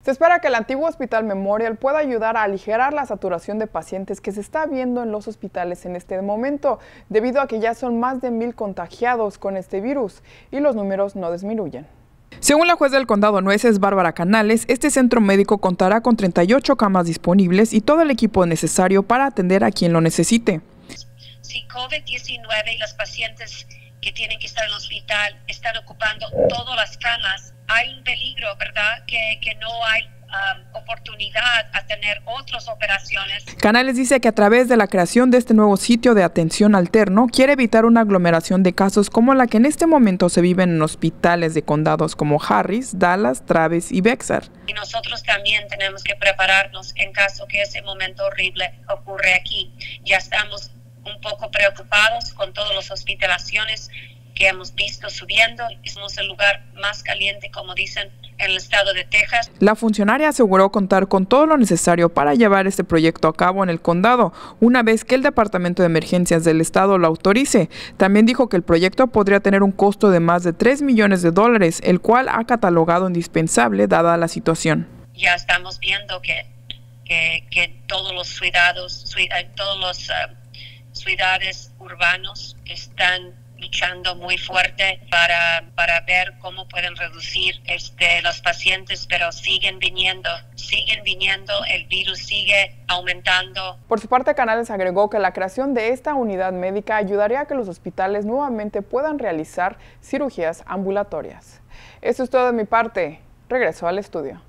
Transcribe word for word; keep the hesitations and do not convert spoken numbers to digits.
Se espera que el antiguo Hospital Memorial pueda ayudar a aligerar la saturación de pacientes que se está viendo en los hospitales en este momento, debido a que ya son más de mil contagiados con este virus y los números no disminuyen. Según la juez del condado Nueces, Bárbara Canales, este centro médico contará con treinta y ocho camas disponibles y todo el equipo necesario para atender a quien lo necesite. Si COVID diecinueve y los pacientes que tienen que estar en el hospital están ocupando todas las camas, hay un peligro, ¿verdad?, que, que no hay um, oportunidad a tener otras operaciones. Canales dice que a través de la creación de este nuevo sitio de atención alterno, quiere evitar una aglomeración de casos como la que en este momento se viven en hospitales de condados como Harris, Dallas, Travis y Bexar. Y nosotros también tenemos que prepararnos en caso que ese momento horrible ocurra aquí. Ya estamos un poco preocupados con todas las hospitalizaciones que hemos visto subiendo. Somos el lugar más caliente, como dicen, en el estado de Texas. La funcionaria aseguró contar con todo lo necesario para llevar este proyecto a cabo en el condado, una vez que el Departamento de Emergencias del estado lo autorice. También dijo que el proyecto podría tener un costo de más de tres millones de dólares, el cual ha catalogado indispensable dada la situación. Ya estamos viendo que, que, que todos los cuidados, todos los uh, ciudades urbanos están luchando muy fuerte para, para ver cómo pueden reducir este, los pacientes, pero siguen viniendo, siguen viniendo, el virus sigue aumentando. Por su parte, Canales agregó que la creación de esta unidad médica ayudaría a que los hospitales nuevamente puedan realizar cirugías ambulatorias. Eso es todo de mi parte. Regreso al estudio.